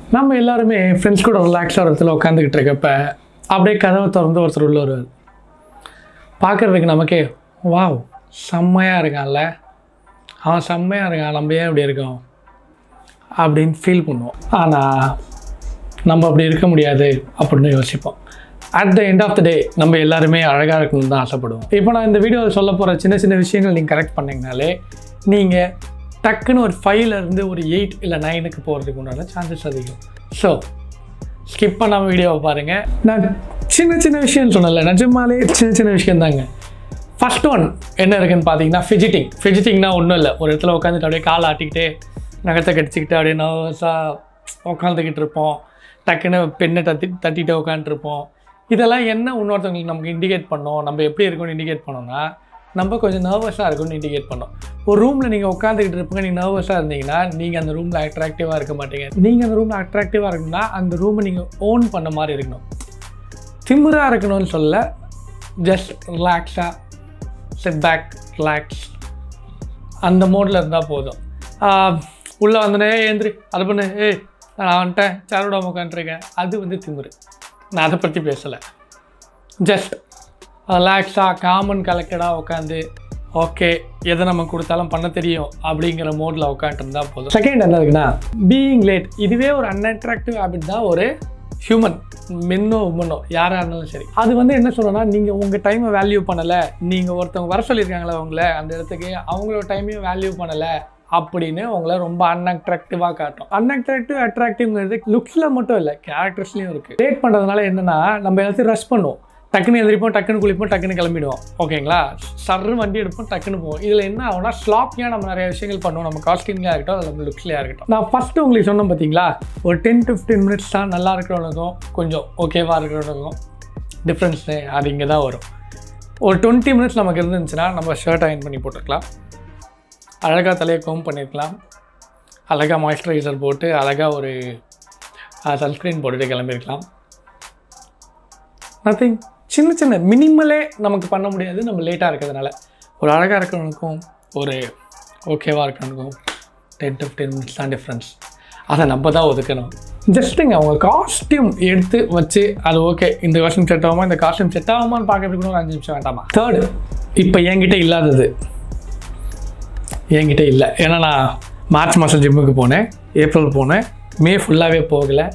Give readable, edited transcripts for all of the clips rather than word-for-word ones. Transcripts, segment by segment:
நம்ம எல்லாருமே ஃப்ரெண்ட்ஸ் கூட ரிலாக்ஸாக ஒரு இடத்துல உட்காந்துக்கிட்டு இருக்கப்ப அப்படியே கதவை திறந்து ஒருத்தர் உள்ள வருவார். பார்க்குறதுக்கு நமக்கே வாவ் செம்மையாக இருக்கான்ல, அவன் செம்மையாக இருக்கான், நம்ம ஏன் இப்படி இருக்கோம் அப்படின்னு ஃபீல் பண்ணுவோம். ஆனால் நம்ம அப்படி இருக்க முடியாது அப்படின்னு யோசிப்போம். At the end of the day நம்ம எல்லாருமே அழகாக இருக்கணும்னு தான் ஆசைப்படுவோம். இப்போ நான் இந்த வீடியோவில் சொல்ல போகிற சின்ன சின்ன விஷயங்கள் நீங்கள் கரெக்ட் பண்ணிங்கனாலே நீங்கள் டக்குன்னு ஒரு 5லேருந்து ஒரு 8 இல்லை 9க்கு போகிறதுக்கு உண்டான சான்சஸ் அதிகம். ஸோ ஸ்கிப் பண்ணாமல் வீடியோவை பாருங்கள். நான் சின்ன சின்ன விஷயம்னு சொன்னல, நிஜமாலே சின்ன சின்ன விஷயம் தாங்க. ஃபஸ்ட் ஒன் என்ன இருக்குதுன்னு பார்த்தீங்கன்னா ஃபிஜிட்டிங்னா ஒன்றும் இல்லை, ஒரு இடத்துல உட்காந்துட்டு அப்படியே கால் ஆட்டிக்கிட்டு நகத்தை கடிச்சிக்கிட்டு அப்படியே நர்வஸாக உட்காந்துக்கிட்டு இருப்போம். டக்குன்னு பெண்ணை தட்டிகிட்டு உட்காந்துருப்போம். இதெல்லாம் என்ன இன்னொருத்தவங்களுக்கு நமக்கு இண்டிகேட் பண்ணோம், நம்ம எப்படி இருக்கோம்னு இண்டிகேட் பண்ணோம்னா நம்ம கொஞ்சம் நர்வஸாக இருக்கும்னு இண்டிகேட் பண்ணோம். ஒரு ரூமில் நீங்கள் உட்காந்துக்கிட்டு இருப்பீங்க, நீங்கள் நர்வஸாக இருந்தீங்கன்னா நீங்கள் அந்த ரூமில் அட்ராக்டிவாக இருக்க மாட்டீங்க. நீங்கள் அந்த ரூமில் அட்ராக்டிவாக இருக்கணும்னா அந்த ரூமை நீங்கள் ஓன் பண்ண மாதிரி இருக்கணும். திமிராக இருக்கணும்னு சொல்ல, ஜஸ்ட் ரிலாக்ஸாக செட் பேக் ரிலாக்ஸ் அந்த மோடில் இருந்தால் போதும். உள்ளே வந்தனே ஏந்திரி அது பண்ணு, நான் வந்துட்டேன் சேரோட உட்காந்துருக்கேன், அது திமிரு. நான் அதை பற்றி பேசலை. ஜஸ்ட் ரிலாக்ஸாக காமன் கலெக்டடாக உட்காந்து ஓகே எதை நம்ம கொடுத்தாலும் பண்ண தெரியும் அப்படிங்கிற மோடில் உட்காந்துருந்தா போதும். செகண்ட் என்ன இருக்குன்னா பீயிங் லேட். இதுவே ஒரு அன்அட்ராக்டிவ் ஹேபிட் தான் ஒரு ஹியூமன், மென்னோ உமனோ யாராக இருந்தாலும் சரி. அது என்ன சொல்லணும்னா, நீங்கள் உங்கள் டைமை வேல்யூ பண்ணலை, நீங்கள் ஒருத்தவங்க வர சொல்லியிருக்காங்களே அவங்கள அந்த இடத்துக்கு, அவங்களோட டைமையும் வேல்யூ பண்ணலை அப்படின்னு உங்களை ரொம்ப அன்அட்ராக்டிவாக காட்டும். அட்ராக்டிவ்ங்கிறது லுக்ஸில் மட்டும் இல்லை, கேரக்டர்ஸ்லையும் இருக்குது. லேட் பண்ணுறதுனால என்னென்னா நம்ம எல்லாத்தையும் ரஷ் பண்ணுவோம். டக்குன்னு எழுந்திரிப்போம், டக்குன்னு குளிப்போம், டக்குன்னு கிளம்பிடுவோம். ஓகேங்களா, சர்ன்னு வண்டி எடுப்போம், டக்குன்னு போவோம். இதில் என்ன ஆகும்னா ஸ்லாப்பியாக நம்ம நிறைய விஷயங்கள் பண்ணுவோம். நம்ம காஸ்டியூம்லையாக இருக்கட்டும், அது நம்ம லுக்ஸ்லையாக இருக்கட்டும். நான் ஃபஸ்ட்டு உங்களுக்கு சொன்னேன் பார்த்தீங்களா, ஒரு 10-15 மினிட்ஸ் தான் நல்லா இருக்கிறவனுக்கும் கொஞ்சம் ஓகேவாக இருக்கிறவனுக்கும் டிஃப்ரென்ஸு அது இங்கே தான் வரும். ஒரு 20 மினிட்ஸ் நமக்கு இருந்துச்சுன்னா நம்ம ஷர்ட் அயர்ன் பண்ணி போட்டுருக்கலாம், அழகாக தலையை கோம் பண்ணியிருக்கலாம், அழகாக மாய்ஸ்சரைசர் போட்டு அழகாக ஒரு சன்ஸ்க்ரீன் போட்டுட்டு கிளம்பியிருக்கலாம். நத்திங், சின்ன சின்ன மினிமலே நமக்கு பண்ண முடியாது நம்ம லேட்டாக இருக்கிறதுனால. ஒரு அழகாக இருக்கிறவனுக்கும் ஒரு ஓகேவாக இருக்கிறவனுக்கும் 10-15 மினிட்ஸ் தான் டிஃப்ரென்ஸ். அதை நம்ம தான் ஒதுக்கணும். ஜஸ்ட்டுங்க அவங்க காஸ்டியூம் எடுத்து வச்சு அது ஓகே இந்த காஸ்டியூம் செட் ஆகுமா, இந்த காஸ்டியூம் செட் ஆகுமான்னு பார்க்கறதுக்கு ஒரு 5 நிமிஷம் வேண்டாமா. தேர்டு, இப்போ என்கிட்ட இல்லாதது, என்கிட்ட இல்லை. ஏன்னா நான் மார்ச் மாதம் ஜிம்முக்கு போனேன், ஏப்ரல் போனேன், மே ஃபுல்லாகவே போகலை.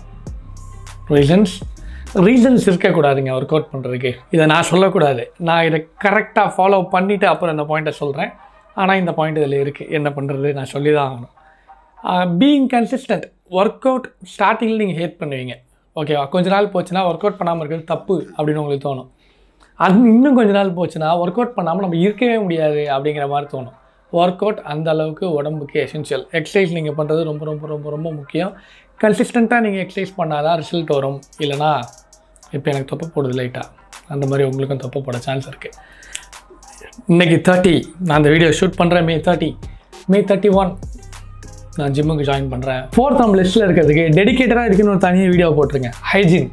ரீசன்ஸ் இருக்கக்கூடாதுங்க ஒர்க் அவுட் பண்ணுறதுக்கு. இதை நான் சொல்லக்கூடாது, நான் இதை கரெக்டாக ஃபாலோ பண்ணிவிட்டு அப்புறம் இந்த பாயிண்ட்டை சொல்கிறேன். ஆனால் இந்த பாயிண்ட் இதில் இருக்குது, என்ன பண்ணுறது நான் சொல்லி தான் ஆகணும். Being consistent. ஒர்க் அவுட் ஸ்டார்டிங்கில் நீங்கள் ஹேட் பண்ணுவீங்க, ஓகேவா. கொஞ்ச நாள் போச்சுன்னா ஒர்க் அவுட் பண்ணாமல் இருக்கிறது தப்பு அப்படின்னு உங்களுக்கு தோணும். அது இன்னும் கொஞ்ச நாள் போச்சுன்னா ஒர்க் அவுட் பண்ணாமல் நம்ம இருக்கவே முடியாது அப்படிங்கிற மாதிரி தோணும். ஒர்க் அவுட் அந்த அளவுக்கு உடம்புக்கு எசென்ஷியல். எக்ஸசைஸ் நீங்கள் பண்ணுறது ரொம்ப ரொம்ப ரொம்ப ரொம்ப முக்கியம். கன்சிஸ்டண்ட்டாக நீங்கள் எக்ஸசைஸ் பண்ணால் தான் ரிசல்ட் வரும். இல்லைனா இப்போ எனக்கு தொப்பை போடுது லைட்டாக, அந்த மாதிரி உங்களுக்கும் தொப்பை போட சான்ஸ் இருக்குது. இன்றைக்கி 30 நான் அந்த வீடியோ ஷூட் பண்ணுறேன். மே 31 நான் ஜிம்முக்கு ஜாயின் பண்ணுறேன். 4th நம்ம லிஸ்ட்டில் இருக்கிறதுக்கு டெடிக்கேட்டடாக இருக்குன்னு ஒரு தனியாக வீடியோ போட்டிருங்க. ஹைஜீன்,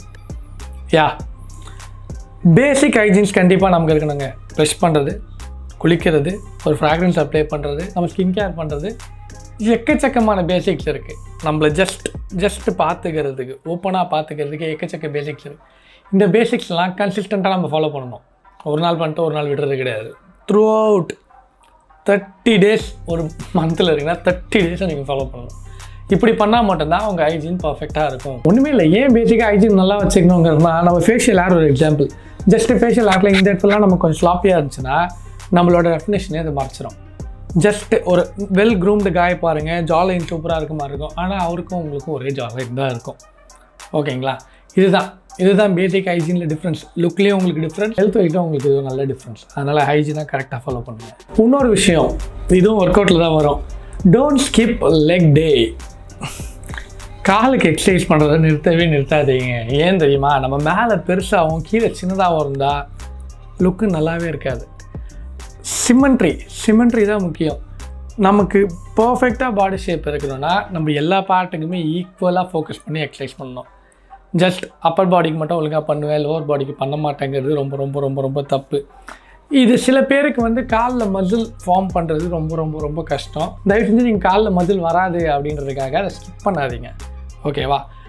பேசிக் ஹைஜீன்ஸ் கண்டிப்பாக நமக்கு இருக்கணுங்க. ப்ரெஷ் பண்ணுறது, குளிக்கிறது, ஒரு ஃப்ராக்ரன்ஸ் அப்ளை பண்ணுறது, நம்ம ஸ்கின் கேர் பண்ணுறது, எக்கச்சக்கமான பேசிக்ஸ் இருக்குது. நம்மளை ஜஸ்ட் பார்த்துக்கிறதுக்கு, ஓப்பனாக பார்த்துக்கிறதுக்கு எக்கச்சக்க பேசிக்ஸ் இருக்குது. இந்த பேசிக்ஸ்லாம் கன்சிஸ்டண்ட்டாக நம்ம ஃபாலோ பண்ணணும். ஒரு நாள் பண்ணிட்டு ஒரு நாள் விடுறது கிடையாது. த்ரூ அவுட் 30 டேஸ் ஒரு மந்தில் இருக்குன்னா 30 டேஸை நீங்கள் ஃபாலோ பண்ணணும். இப்படி பண்ணால் மட்டும்தான் உங்கள் ஹைஜீன் பர்ஃபெக்டாக இருக்கும். ஒன்றுமே இல்லை, ஏன் பேசிக்காக ஹைஜீன் நல்லா வச்சுக்கணுங்கிறதுனா, நம்ம ஃபேஷியல் ஹேர் ஒரு எக்ஸாம்பிள். ஜஸ்ட் ஃபேஷியல் ஹேரில் இந்த இடத்துலலாம் நம்ம கொஞ்சம் ஸ்லாப்பியாக இருந்துச்சுன்னா நம்மளோட டெஃபினேஷனே அதை மறைச்சிடும். ஜஸ்ட் ஒரு வெல் க்ரூம்டு காய் பாருங்கள், ஜாலைன் சூப்பராக இருக்க மாதிரி இருக்கும். ஆனால் அவருக்கும் உங்களுக்கும் ஒரே ஜாலைன் தான் இருக்கும். ஓகேங்களா, இதுதான் பேசிக் ஹைஜீனில் டிஃப்ரென்ஸ். லுக்லேயும் உங்களுக்கு டிஃப்ரென்ஸ், ஹெல்த் வைஸும் உங்களுக்கு இது நல்ல டிஃப்ரென்ஸ். அதனால் ஹைஜீனாக கரெக்டாக ஃபாலோ பண்ணுங்கள். இன்னொரு விஷயம், இதுவும் ஒர்க் அவுட்டில் தான் வரும். Don't skip leg day. காலுக்கு எக்ஸசைஸ் பண்ணுறதை நிறுத்தாதீங்க. ஏன் தெரியுமா, நம்ம மேலே பெருசாகவும் கீழே சின்னதாகவும் இருந்தால் லுக்கு நல்லாவே இருக்காது. சிமெண்ட்ரி தான் முக்கியம். நமக்கு பர்ஃபெக்டாக பாடி ஷேப் இருக்கணும்னா நம்ம எல்லா பார்ட்டுக்குமே ஈக்குவலாக ஃபோக்கஸ் பண்ணி எக்ஸசைஸ் பண்ணணும். ஜஸ்ட் அப்பர் பாடிக்கு மட்டும் ஒழுங்காக பண்ணுவேன், லோவர் பாடிக்கு பண்ண மாட்டேங்கிறது ரொம்ப ரொம்ப ரொம்ப ரொம்ப தப்பு. இது சில பேருக்கு காலில் மசில் ஃபார்ம் பண்ணுறது ரொம்ப ரொம்ப ரொம்ப கஷ்டம். தயவு செஞ்சு நீங்கள் காலில் மசில் வராது அப்படின்றதுக்காக அதை ஸ்கிப் பண்ணாதீங்க. ஓகேவா,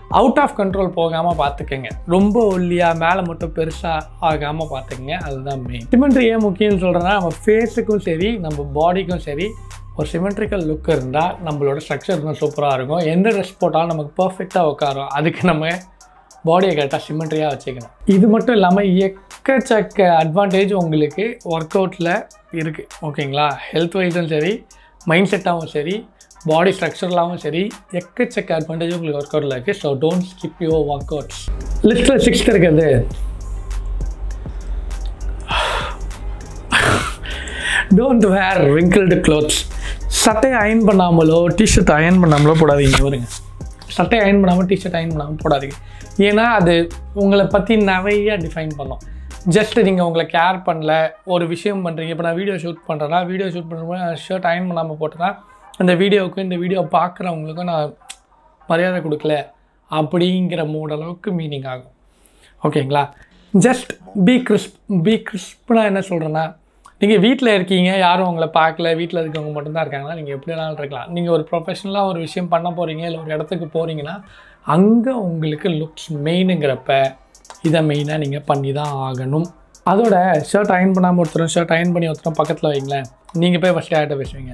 அவுட் ஆஃப் கண்ட்ரோல் போகாமல் பார்த்துக்கங்க. ரொம்ப ஒல்லியாக மேலே மட்டும் பெருசாக ஆகாமல் பார்த்துக்கங்க. அதுதான் மெயின். சிமெண்ட்ரி ஏன் முக்கியம்னு சொல்கிறேன்னா, நம்ம ஃபேஸுக்கும் சரி நம்ம பாடிக்கும் சரி ஒரு சிமெட்ரிக்கல் லுக் இருந்தால் நம்மளோட ஸ்ட்ரக்சர் இன்னும் சூப்பராக இருக்கும். எந்த ட்ரெஸ் போட்டாலும் நமக்கு பர்ஃபெக்டாக உட்காரும். அதுக்கு நம்ம பாடியை கரெக்டாக சிமெட்ரியாக வச்சுக்கணும். இது மட்டும் இல்லாமல் எக்கச்சக்க அட்வான்டேஜ் உங்களுக்கு ஒர்க் அவுட்டில் இருக்குது. ஓகேங்களா? ஹெல்த் வைஸும் சரி, மைண்ட் செட்டாகவும் சரி, பாடி ஸ்ட்ரக்சர்லாகவும் சரி, எக்கச்சக்க அட்வான்டேஜ் உங்களுக்கு ஒர்க் அவுட்டில் இருக்குது. So don't skip your workouts. லிஸ்ட்டில் 6th இருக்கிறது டோன்ட் வேர் wrinkled clothes. சட்டையை அயன் பண்ணாமலோ டிஷர்ட் அயன் பண்ணாமலோ போடாதீங்க. வருங்க, சட்டையை அயன் பண்ணாமல் டிஷர்ட் அயன் பண்ணாமல் போடாதீங்க. ஏன்னா அது உங்களை பற்றி நிறைய டிஃபைன் பண்ணும். ஜஸ்ட் நீங்கள் உங்களை கேர் பண்ணல, ஒரு விஷயம் பண்ணுறீங்க. இப்போ நான் வீடியோ ஷூட் பண்ணுறேன்னா, வீடியோ ஷூட் பண்ணுறப்போ ஷர்ட் அயன் பண்ணாமல் போட்டேன்னா அந்த வீடியோவுக்கும் இந்த வீடியோ பார்க்குறவங்களுக்கும் நான் மரியாதை கொடுக்கல அப்படிங்கிற மூடளவுக்கு மீனிங் ஆகும். ஓகேங்களா? ஜஸ்ட் பி கிறிஸ்ப்னா என்ன சொல்கிறேன்னா, நீங்கள் வீட்டில் இருக்கீங்க, யாரும் உங்களை பார்க்கல, வீட்டில் இருக்கவங்க மட்டும்தான் இருக்காங்கன்னா நீங்கள் எப்படி வேணாலும் இருக்கலாம். நீங்கள் ஒரு ப்ரொஃபஷனலாக ஒரு விஷயம் பண்ண போகிறீங்க, இல்லை ஒரு இடத்துக்கு போகிறீங்கன்னா அங்கே உங்களுக்கு லுக்ஸ் மெயினுங்கிறப்ப இதை மெயினாக நீங்கள் பண்ணி தான் ஆகணும். அதோட ஷர்ட் அயன் பண்ணாமல் ஒருத்தரும் ஷர்ட் அயன் பண்ணி ஒருத்தரும் பக்கத்தில் வைங்களேன், நீங்கள் போய் ஃபஸ்ட்டு யார்கிட்ட பேசுவீங்க?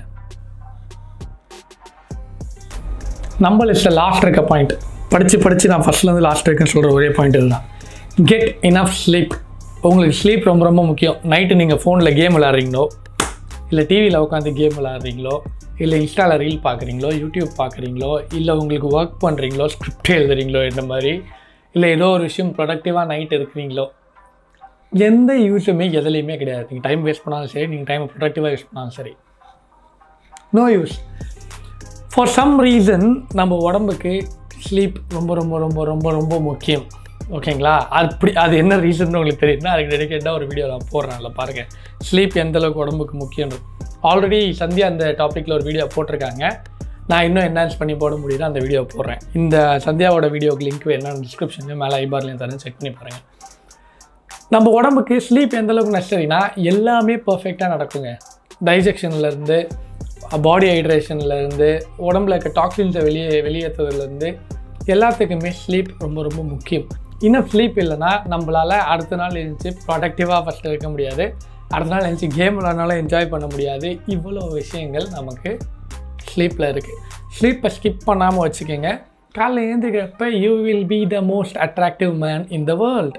நம்ம லிஸ்ட்டில் லாஸ்ட் இருக்க பாயிண்ட், படித்து நான் ஃபஸ்ட்லேருந்து லாஸ்ட் இருக்குன்னு சொல்கிற ஒரே பாயிண்ட் இதுதான். Get enough sleep. உங்களுக்கு ஸ்லீப் ரொம்ப ரொம்ப முக்கியம். நைட்டு நீங்கள் ஃபோனில் கேம் விளாட்றீங்களோ, இல்லை டிவியில் உட்காந்து கேம் விளாட்றீங்களோ, இல்லை இன்ஸ்டாவில் ரீல் பார்க்குறீங்களோ, யூடியூப் பார்க்குறீங்களோ, இல்லை உங்களுக்கு ஒர்க் பண்ணுறீங்களோ, ஸ்கிரிப்ட் எழுதுறீங்களோ, இந்த மாதிரி, இல்லை ஏதோ ஒரு விஷயம் ப்ரொடக்டிவாக நைட் இருக்கிறீங்களோ, எந்த யூஸுமே எதுலேயுமே கிடையாது. நீங்கள் டைம் வேஸ்ட் பண்ணாலும் சரி, நீங்கள் டைமை ப்ரொடக்டிவாக யூஸ் பண்ணாலும் சரி, no use. For some reason நம்ம உடம்புக்கு ஸ்லீப் ரொம்ப ரொம்ப ரொம்ப ரொம்ப ரொம்ப முக்கியம். ஓகேங்களா? அது என்ன ரீசன் உங்களுக்கு தெரியுதுன்னா, அதுக்கு டெடிக்கேட்டாக ஒரு வீடியோ நான் போடுறேன், அதில் பாருங்கள் ஸ்லீப் எந்தளவுக்கு உடம்புக்கு முக்கியம்னு. ஆல்ரெடி சந்தியா அந்த டாப்பிக்கில் ஒரு வீடியோ போட்டிருக்காங்க. நான் இன்னும் என்ஹான்ஸ் பண்ணி போட முடியுது, அந்த வீடியோ போடுறேன். இந்த சந்தியாவோட வீடியோக்கு லிங்க் என்னென்னு டிஸ்கிரிப்ஷன்லேயும் மேலே ஐபார்லேயும் தரேன், செக் பண்ணி பாருங்கள். நம்ம உடம்புக்கு ஸ்லீப் எந்தளவுக்கு நெசசரினா எல்லாமே பர்ஃபெக்டாக நடக்குங்க. டைஜெக்ஷன்லேருந்து, பாடி ஹைட்ரேஷன்லேருந்து, உடம்புல இருக்க டாக்ஸின்ஸை வெளியேற்றுறதுலேருந்து எல்லாத்துக்குமே ஸ்லீப் ரொம்ப ரொம்ப முக்கியம். இன்னும் ஸ்லீப் இல்லைன்னா நம்மளால் அடுத்த நாள் எழுந்துச்சு ப்ரொடக்டிவாக ஃபஸ்ட்டு இருக்க முடியாது. அடுத்த நாள் எழுந்துச்சு கேம் விளாட்னாலும் என்ஜாய் பண்ண முடியாது. இவ்வளோ விஷயங்கள் நமக்கு ஸ்லீப்பில் இருக்குது. ஸ்லீப்பை ஸ்கிப் பண்ணாமல் வச்சுக்கோங்க. காலைல எழுந்திருக்கிறப்ப you will be the most attractive man in the world.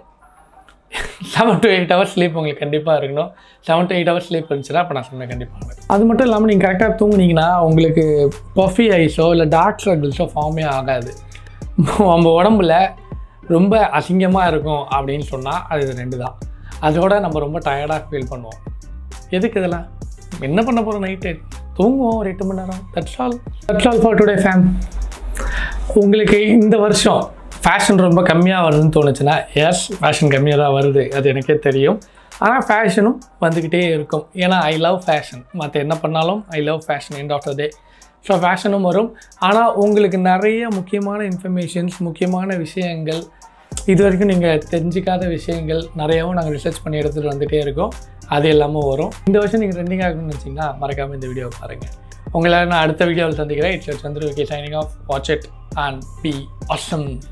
7 to 8 hours sleep உங்களுக்கு கண்டிப்பாக இருக்கணும். 7 to 8 hours ஸ்லீப் இருந்துச்சுன்னா அப்போ நான் சொன்னேன் கண்டிப்பாக. அது மட்டும் இல்லாமல் நீங்கள் கரெக்டாக தூங்குனீங்கன்னா உங்களுக்கு பஃபி ஐஸோ இல்லை டார்க் சர்க்கிள்ஸோ ஃபார்மே ஆகாது. நம்ம உடம்புல ரொம்ப அசிங்கமாக இருக்கும் அப்படின்னு சொன்னால் அது 2 தான். அதோட நம்ம ரொம்ப டயர்டாக ஃபீல் பண்ணுவோம். எதுக்கு இதெல்லாம்? என்ன பண்ண போகிறோம்? நைட்டு தூங்குவோம் ஒரு 8 மணி நேரம். That's all for today fam. உங்களுக்கு இந்த வருஷம் ஃபேஷன் ரொம்ப கம்மியாக வருதுன்னு தோணுச்சுன்னா, எஸ், ஃபேஷன் கம்மியாக தான் வருது, அது எனக்கே தெரியும். ஆனால் ஃபேஷனும் வந்துக்கிட்டே இருக்கும். ஏன்னா ஐ லவ் ஃபேஷன். மற்ற என்ன பண்ணாலும் I love fashion end of the day. So ஃபேஷனும் வரும். ஆனால் உங்களுக்கு நிறைய முக்கியமான இன்ஃபர்மேஷன்ஸ், முக்கியமான விஷயங்கள், இது வரைக்கும் நீங்கள் தெரிஞ்சிக்காத விஷயங்கள் நிறையாவும் நாங்கள் ரிசர்ச் பண்ணி எடுத்துகிட்டு வந்துகிட்டே இருக்கோம். அது எல்லாமும் வரும். இந்த வருஷம் நீங்கள் ட்ரெண்டிங் ஆகணும்னு நினச்சிங்கன்னா மறக்காமல் இந்த வீடியோவை பாருங்கள். உங்களால் நான் அடுத்த வீடியோவில் சந்திக்கிறேன். It's Chandra Vicky signing off. Watch it and be awesome.